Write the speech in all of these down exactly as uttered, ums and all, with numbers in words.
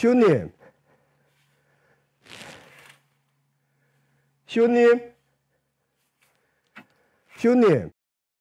시호님, 시호님, 시호님.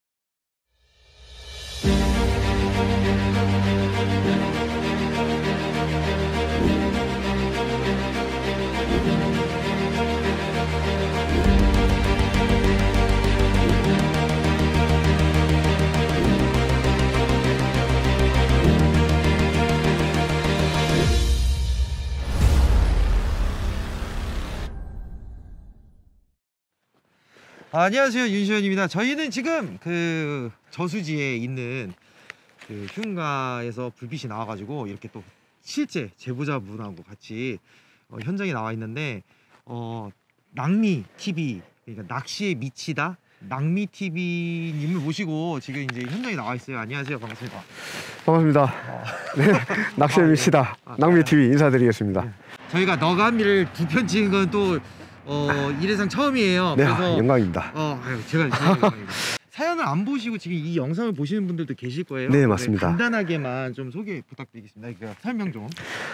아, 안녕하세요, 윤시현입니다. 저희는 지금 그 저수지에 있는 그 휴가에서 불빛이 나와가지고 이렇게 또 실제 제보자분하고 같이 어, 현장에 나와 있는데 어, 낭미 티비, 그러니까 낚시에 미치다 낭미 티비님을 모시고 지금 이제 현장에 나와 있어요. 안녕하세요, 반갑습니다. 반갑습니다. 어. 네, 낚시에 미치다 아, 네. 낭미 티비 인사드리겠습니다. 네. 저희가 너감미를 두 편 찍은 건 또 어, 이래상 처음이에요. 네, 그래서 영광입니다. 어, 아유, 제가 영광입니다. 사연을 안 보시고 지금 이 영상을 보시는 분들도 계실 거예요. 네, 맞습니다. 간단하게만 좀 소개 부탁드리겠습니다. 그러니까 설명 좀.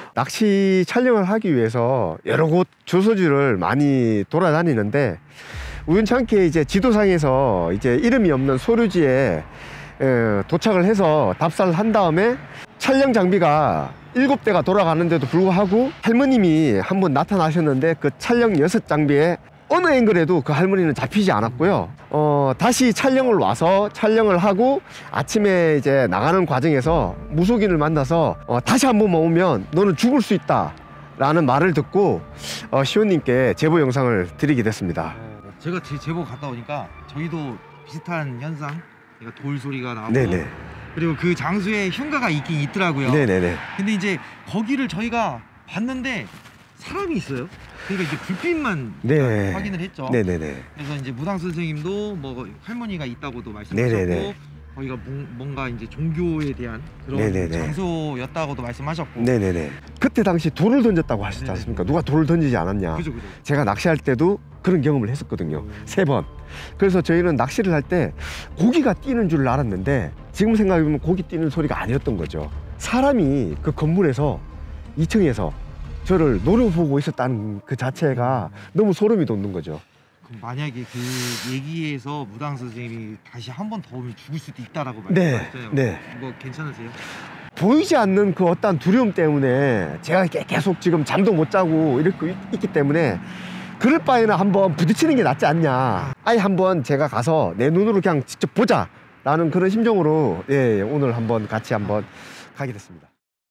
낚시 촬영을 하기 위해서 여러 곳 조소지를 많이 돌아다니는데 우연찮게 이제 지도상에서 이제 이름이 없는 소류지에 에, 도착을 해서 답사를 한 다음에 촬영 장비가 일곱 대가 돌아가는데도 불구하고 할머님이 한번 나타나셨는데 그 촬영 여섯 장비에 어느 앵글에도 그 할머니는 잡히지 않았고요. 어, 다시 촬영을 와서 촬영을 하고 아침에 이제 나가는 과정에서 무속인을 만나서 어, 다시 한번 오면 너는 죽을 수 있다 라는 말을 듣고 어, 시호님께 제보 영상을 드리게 됐습니다. 어, 제가 제 제보 갔다 오니까 저희도 비슷한 현상, 그러니까 돌 소리가 나고 네네. 그리고 그 장소에 흉가가 있긴 있더라고요. 네네네. 근데 이제 거기를 저희가 봤는데 사람이 있어요. 그러니까 이제 불빛만 네. 확인을 했죠. 네네네. 그래서 이제 무당 선생님도 뭐 할머니가 있다고도 말씀하셨고 네네네. 거기가 뭔가 이제 종교에 대한 그런 네네네. 장소였다고도 말씀하셨고. 네네네. 그때 당시 돌을 던졌다고 하셨지 네네. 않습니까? 누가 돌을 던지지 않았냐. 그죠, 그죠. 제가 낚시할 때도 그런 경험을 했었거든요. 음. 세 번. 그래서 저희는 낚시를 할 때 고기가 뛰는 줄 알았는데 지금 생각해보면 고기 뛰는 소리가 아니었던 거죠. 사람이 그 건물에서 이 층에서 저를 노려보고 있었다는 그 자체가 음. 너무 소름이 돋는 거죠. 그럼 만약에 그 얘기에서 무당 선생님이 다시 한 번 더 오면 죽을 수도 있다라고 네, 말씀하셨잖아요. 네. 뭐 괜찮으세요? 보이지 않는 그 어떤 두려움 때문에 제가 계속 지금 잠도 못 자고 이렇게 있기 때문에 그럴 바에는 한번 부딪히는 게 낫지 않냐. 아예 한번 제가 가서 내 눈으로 그냥 직접 보자 라는 그런 심정으로 예, 오늘 한번 같이 한번 가게 됐습니다.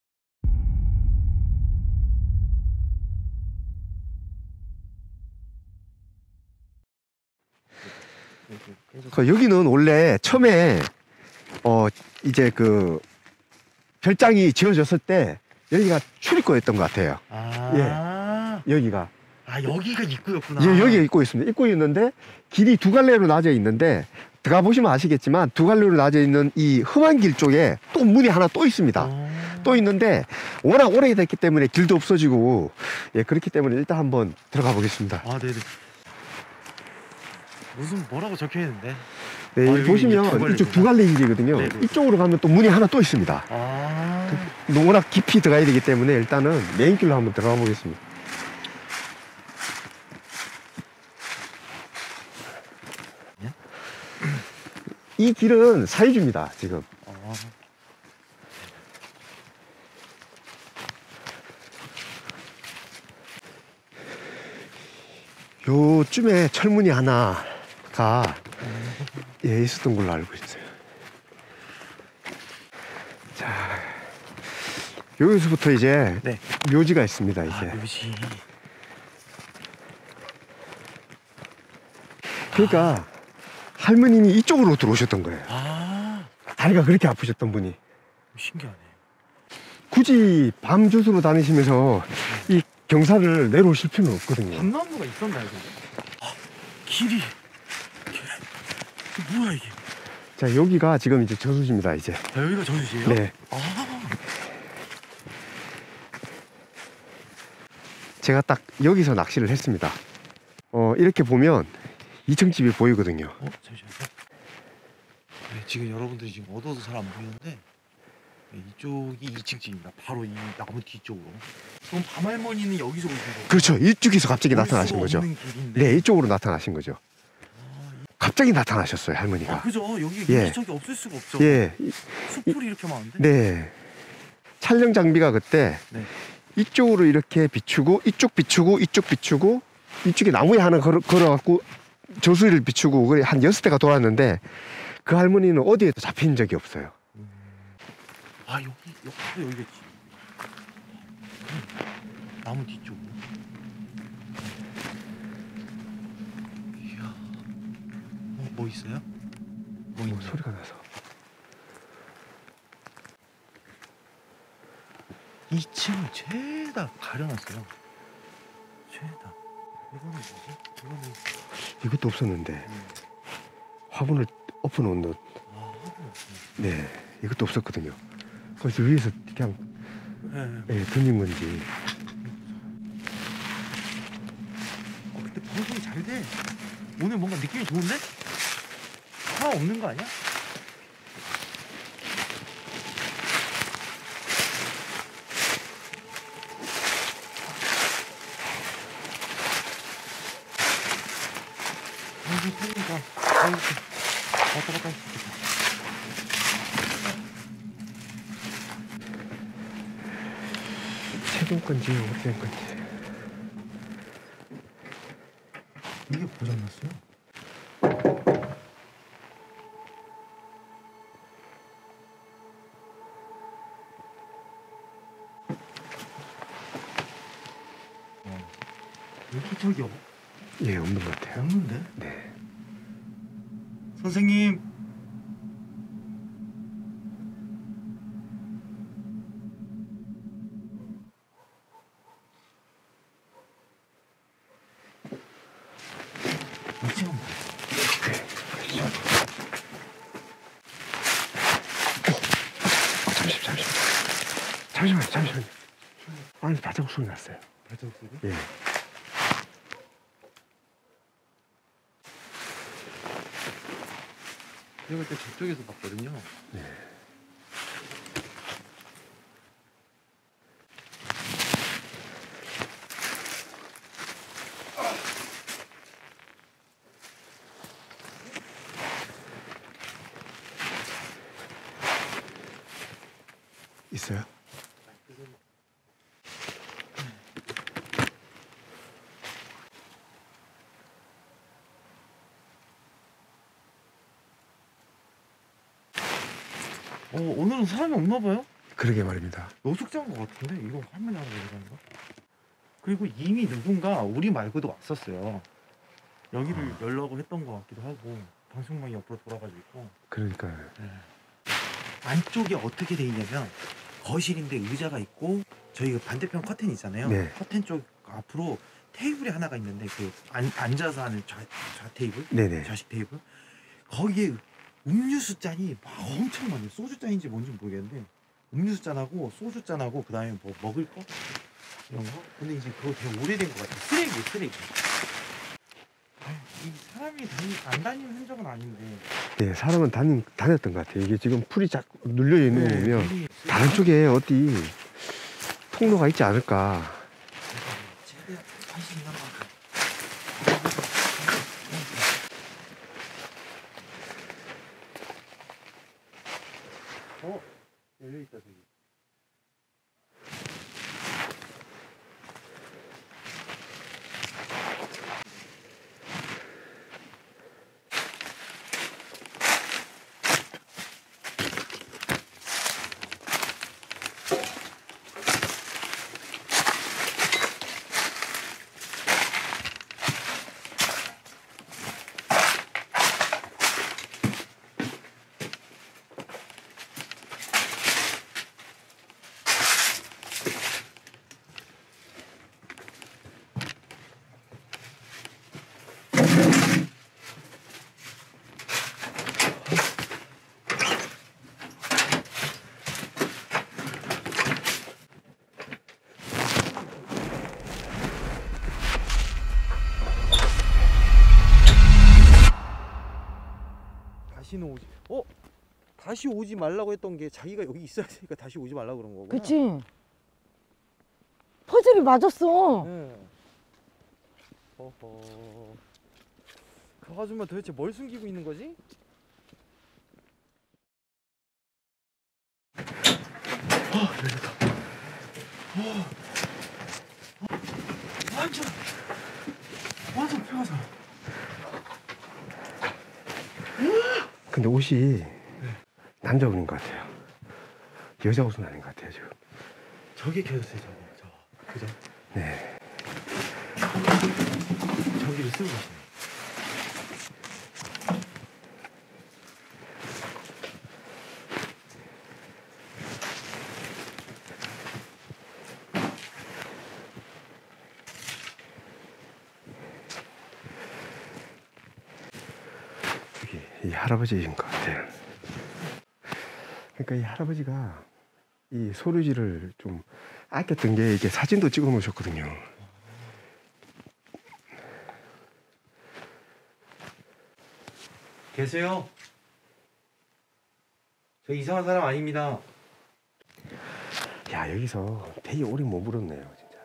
그 여기는 원래 처음에 어 이제 그 별장이 지어졌을 때 여기가 출입구였던 것 같아요. 아 예, 여기가 아 여기가 입구였구나. 예, 여기가 입구였습니다. 입구였는데 길이 두 갈래로 나져 있는데 들어가 보시면 아시겠지만 두 갈래로 나져 있는 이 험한 길 쪽에 또 문이 하나 또 있습니다. 아 또 있는데 워낙 오래됐기 때문에 길도 없어지고 예, 그렇기 때문에 일단 한번 들어가 보겠습니다. 아 네네. 무슨 뭐라고 적혀 있는데? 네, 아, 보시면 이쪽 두 갈래 길이거든요. 네네. 이쪽으로 가면 또 문이 하나 또 있습니다. 아 워낙 깊이 들어가야 되기 때문에 일단은 메인 길로 한번 들어가 보겠습니다. 네? 이 길은 사유지입니다, 지금. 아. 요쯤에 철문이 하나가 예, 있었던 걸로 알고 있어요. 자, 여기서부터 이제 네. 묘지가 있습니다. 이제. 아, 묘지. 그러니까 아. 할머님이 이쪽으로 들어오셨던 거예요. 아. 다리가 그렇게 아프셨던 분이. 신기하네. 굳이 밤 주스로 다니시면서 이 경사를 내려오실 필요는 없거든요. 밤나무가 있었나요, 근데? 아, 길이. 뭐야 이게? 자, 여기가 지금 이제 저수지입니다. 이제. 아, 여기가 저수지예요? 네. 아. 제가 딱 여기서 낚시를 했습니다. 어, 이렇게 보면 이 층 집이 보이거든요. 어, 잠시만요. 네, 지금 여러분들이 지금 어두워서 잘 안 보이는데 네, 이쪽이 이 층 집입니다. 바로 이 나무 뒤쪽으로. 그럼 밤할머니는 여기서 오신 거예요? 그렇죠. 이쪽에서 갑자기 올 나타나신 수가 거죠. 없는 길인데. 네, 이쪽으로 나타나신 거죠. 갑자기 나타나셨어요, 할머니가. 아, 그죠. 여기 예. 여기저기 없을 수가 없죠. 예, 숲풀이 이렇게 많은데. 네. 촬영 장비가 그때 네. 이쪽으로 이렇게 비추고 이쪽 비추고 이쪽 비추고 이쪽에 나무에 하나 걸어, 걸어갖고 저수리를 비추고 그래 한 여섯 대가 돌았는데 그 할머니는 어디에도 잡힌 적이 없어요. 음. 아 여기 여기 여기겠지. 음. 나무 뒤쪽. 이야. 뭐, 뭐 있어요? 뭐 뭐 있냐? 소리가 나서. 이 층을 죄다 가려놨어요. 죄다. 이거는 뭐지? 이거는 이것도 없었는데 음. 화분을 엎어놓은 듯. 아 하고 없네. 네, 이것도 없었거든요. 그래서 위에서 그냥 네. 예, 던진 건지. 어, 근데 방송이 잘 돼. 오늘 뭔가 느낌이 좋은데? 하나 없는 거 아니야? 방송 틀리니까 아이고 왔다 갔다 할 수 있겠다. 최근 건지 오래된 건지. 이게 고장났어요? 어. 여기 저기 없, 예, 없는 것 같아요. 없는데? 네. 선생님. 지금 아, 잠시만, 잠시만. 잠시만, 잠시만. 아니, 발자국 소리 났어요. 발자국 소리? 예. 제가 그때 저쪽에서 봤거든요. 네. 있어요? 어, 오늘은 사람이 없나 봐요? 그러게 말입니다. 노숙자인 것 같은데? 이거 할머니 하는 얘기인가? 그리고 이미 누군가 우리 말고도 왔었어요. 여기를 열라고 했던 것 같기도 하고 방송망이 옆으로 돌아가지고 있고. 그러니까. 네. 안쪽에 어떻게 돼 있냐면 거실인데 의자가 있고 저희가 반대편 커튼 있잖아요. 네. 커튼 쪽 앞으로 테이블이 하나가 있는데 그 안, 앉아서 하는 좌, 좌 테이블, 네네. 좌식 테이블 거기에 음료수 잔이 막 엄청 많아요. 소주 잔인지 뭔지 모르겠는데 음료수 잔하고 소주 잔하고 그 다음에 뭐 먹을 거 이런 거. 근데 이제 그거 되게 오래된 것 같아요. 쓰레기 쓰레기. 아유, 이 사람이 다니, 안 다니는 흔적은 아닌데. 네, 사람은 다니, 다녔던 것 같아요. 이게 지금 풀이 자꾸 눌려 있는 거 보면 되게 다른 쪽에 어디 통로가 있지 않을까. 최대한 관심 있는 만큼. 어? 열려있다 저기. 다시는 오지. 어? 다시 오지 말라고 했던 게 자기가 여기 있어야 되니까 다시 오지 말라고 그런 거구나. 그치? 퍼즐이 맞았어. 네. 어허. 그 아줌마 도대체 뭘 숨기고 있는 거지? 어, 열렸다. 어. 완전, 완전 펴서. 근데 옷이 남자 옷인 것 같아요. 여자 옷은 아닌 것 같아요 지금. 저게 켜졌어요, 저거. 저. 그죠? 네. 전기를 쓰고 계시네. 여기 이 할아버지인 것 같아요. 그러니까 이 할아버지가 이 소류지를 좀 아꼈던 게 이게 사진도 찍어 놓으셨거든요. 계세요? 저 이상한 사람 아닙니다. 야, 여기서 되게 오래 머물었네요 진짜.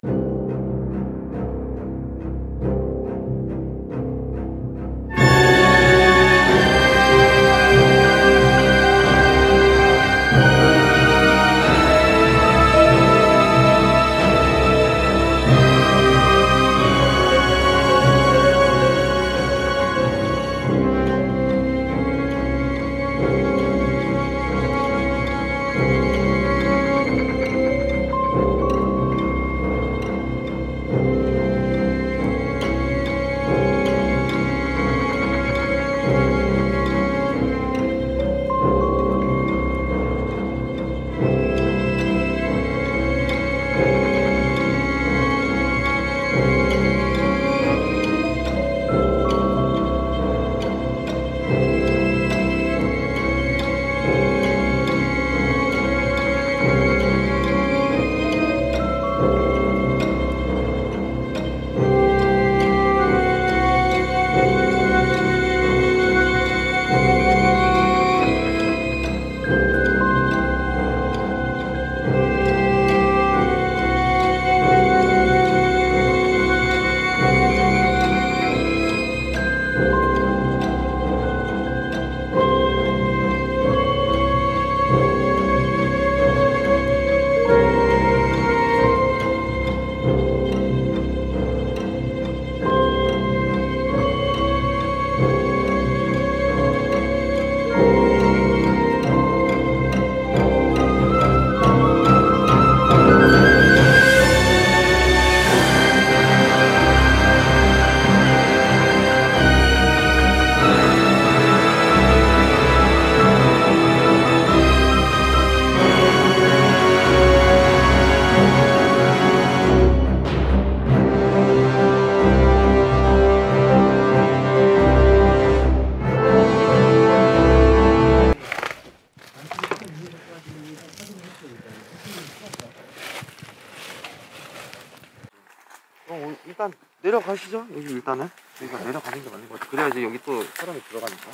어, 일단 내려가시죠. 여기 일단은 저희가 내려가는 게 맞는 것 같아요. 그래야지 여기 또 사람이 들어가니까.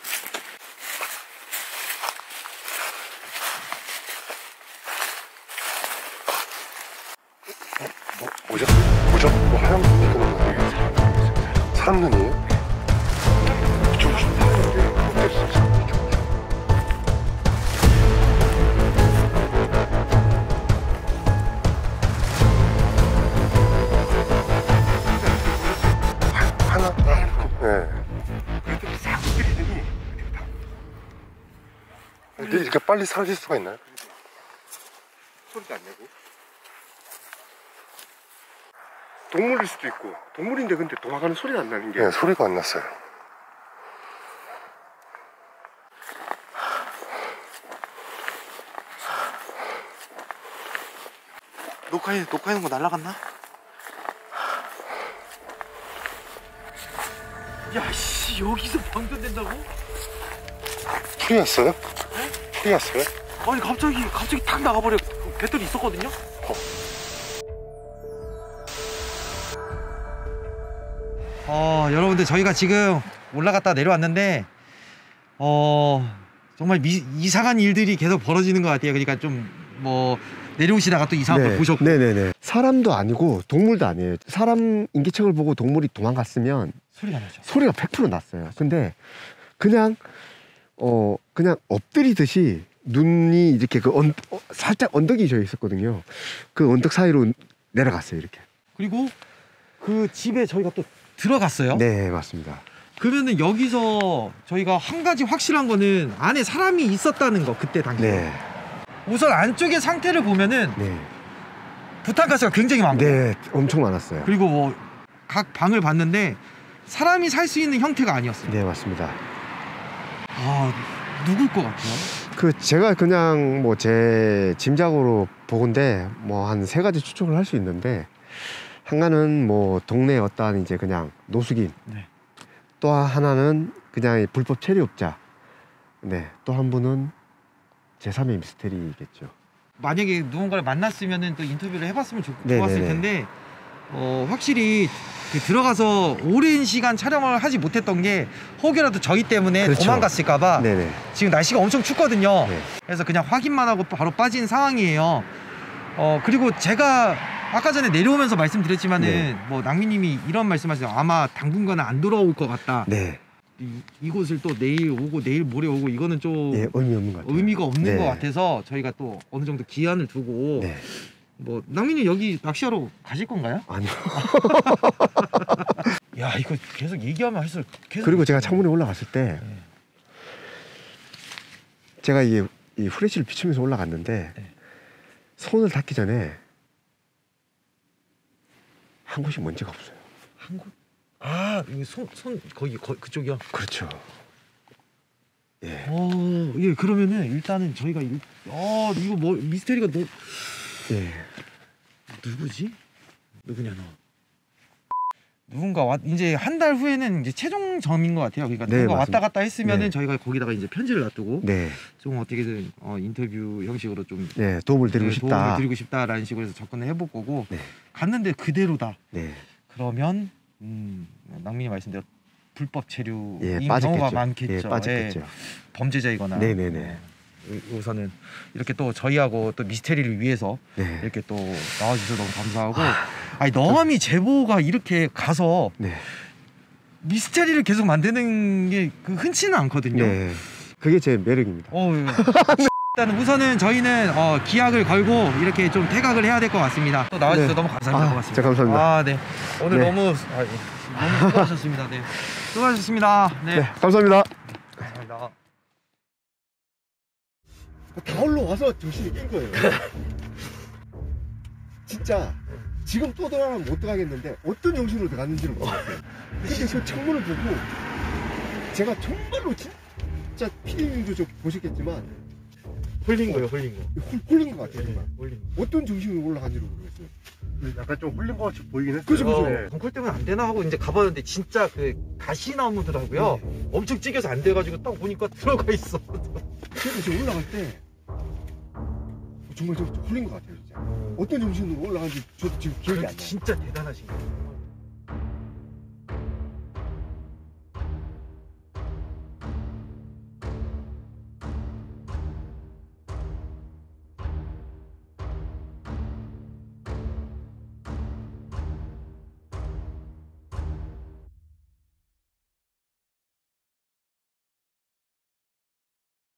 뭐, 뭐죠? 뭐죠? 뭐 하얀 빛 뜨는 거예요? 사람 눈이에요? 이쪽으로 좀 하나? 네. 그랬더니 싹 끓이더니 근데 이렇게 빨리 사라질 수가 있나요? 소리도 안 내고. 동물일 수도 있고, 동물인데 근데 도망가는 소리가 안 나는 게. 네, 소리가 안 났어요. 녹화해, 녹화하는 거 날라갔나? 야, 씨, 여기서 방전된다고? 풀이 왔어요? 풀이 왔어요? 아니, 갑자기, 갑자기 탁 나가버려. 배터리 있었거든요? 어, 여러분들, 저희가 지금 올라갔다 내려왔는데, 어, 정말 미, 이상한 일들이 계속 벌어지는 것 같아요. 그러니까 좀 뭐 내려오시다가 또 이상한 걸 보셨고. 네네네. 사람도 아니고 동물도 아니에요. 사람 인기척을 보고 동물이 도망갔으면 소리가 나죠. 소리가 백 퍼센트 났어요. 근데 그냥 어 그냥 엎드리듯이 눈이 이렇게 그 언, 어, 살짝 언덕이 져 있었거든요. 그 언덕 사이로 내려갔어요. 이렇게. 그리고 그 집에 저희가 또 들어갔어요. 네, 맞습니다. 그러면은 여기서 저희가 한 가지 확실한 거는 안에 사람이 있었다는 거, 그때 당시. 네, 우선 안쪽의 상태를 보면은 네, 부탄가스가 굉장히 많고, 네, 엄청 많았어요. 그리고 뭐 각 방을 봤는데 사람이 살 수 있는 형태가 아니었어요. 네, 맞습니다. 아, 누굴 것 같아요? 그 제가 그냥 뭐 제 짐작으로 보건데 뭐 한 세 가지 추측을 할 수 있는데, 하나는 뭐 동네 어떠한 이제 그냥 노숙인, 네. 또 하나는 그냥 불법 체류업자, 네, 또 한 분은 제삼의 미스테리겠죠. 만약에 누군가를 만났으면은 또 인터뷰를 해봤으면 좋, 네네네. 좋았을 텐데 어, 확실히 그 들어가서 오랜 시간 촬영을 하지 못했던 게 혹여라도 저희 때문에 그렇죠. 도망갔을까봐. 네네. 지금 날씨가 엄청 춥거든요. 네. 그래서 그냥 확인만 하고 바로 빠진 상황이에요. 어, 그리고 제가 아까 전에 내려오면서 말씀드렸지만은 네. 뭐 낭미님이 이런 말씀하세요. 아마 당분간은 안 돌아올 것 같다. 네, 이, 이곳을 또 내일 오고 내일 모레 오고 이거는 좀 예, 의미 없는 것 같아요. 의미가 없는 네. 것 같아서 저희가 또 어느 정도 기한을 두고 네, 뭐 낭민님 여기 낚시하러 가실 건가요? 아니요. 야, 이거 계속 얘기하면 할수록 계속. 그리고 제가 창문에 올라갔을 때 네. 제가 이, 이 후레쉬를 비추면서 올라갔는데 네. 손을 닿기 전에 한 곳이 먼지가 없어요. 한 곳? 아, 손, 손 거기 거, 그쪽이요? 그렇죠. 예. 어, 예, 그러면은 일단은 저희가 일, 어, 이거 뭐 미스테리가 너 예. 누구지? 누구냐 너? 누군가 왔 이제 한 달 후에는 이제 최종점인 것 같아요. 그러니까 네, 누가 맞습니다. 왔다 갔다 했으면은 네. 저희가 거기다가 이제 편지를 놔두고 네. 좀 어떻게든 어, 인터뷰 형식으로 좀 네, 도움을 드리고 네, 싶다. 도움을 드리고 싶다라는 식으로 해서 접근을 해볼 거고. 네. 갔는데 그대로다. 네. 그러면 음, 낭민이 말씀대로 불법 체류인 예, 경우가 빠졌겠죠. 많겠죠. 예, 빠졌겠죠. 예, 범죄자이거나. 네네네. 어, 우선은 이렇게 또 저희하고 또 미스테리를 위해서 네. 이렇게 또 나와주셔서 너무 감사하고. 아니 너함이 제보가 이렇게 가서 네. 미스테리를 계속 만드는 게 그 흔치는 않거든요. 네. 그게 제 매력입니다. 어, 일단 우선은 저희는 어, 기약을 걸고 이렇게 좀 퇴각을 해야 될 것 같습니다. 또 나와주셔서 네. 너무 감사합니다. 아, 고맙습니다. 진짜 감사합니다. 아, 네. 오늘 네. 너무 아, 예. 너무 수고하셨습니다. 네. 수고하셨습니다. 네. 네, 감사합니다. 감사합니다. 다 올라와서 정신이 깬 거예요. 진짜 지금 또 들어가면 못 들어가겠는데 어떤 정신으로 들어갔는지를 모르겠어요. 근데 저 창문을 보고 제가 정말로 진짜 피디님도 좀 보셨겠지만 홀린 거예요, 홀린 거. 홀- 홀린 것 같아요. 정말. 홀린 어떤 정신으로 올라간지를 모르겠어요. 거. 약간 좀 홀린 거 같이 보이긴 했어요. 그죠, 그죠. 네. 벙컬 때문에 안 되나 하고 이제 가봤는데 진짜 그 가시 나무더라고요. 엄청 찌겨서 안 돼가지고 딱 보니까 들어가 있어. 그래서 제가 올라갈 때 정말 저 홀린 것 같아요. 진짜. 어떤 정신으로 올라간지 저도 지금 기억이 안 나요. 진짜 대단하신 거예요.